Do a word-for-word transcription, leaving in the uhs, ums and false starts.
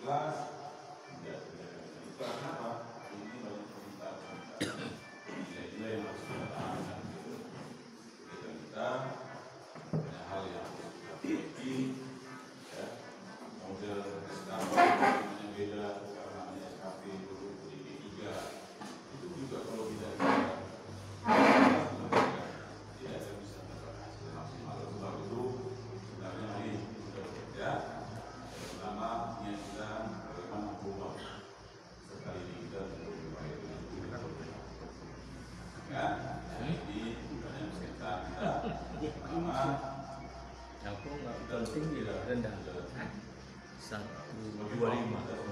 ikhlas, tidak ikhlas apa? Ini banyak permintaan nilai-nilai yang harus kita tahan gitu. Kita kita banyak hal yang harus kita perbaiki, ya. Model skala yang beda karena hanya S K P dulu di P tiga itu juga kalau tidak kita tidak akan bisa berhasil maksimal. Sebab itu sebenarnya ini sudah bekerja. Pertama niat kita bagaimana berubah sekali ini kita untuk baik ya. Jadi banyak cerita kita pertama aku nggak penting tidak rendah satu dua lima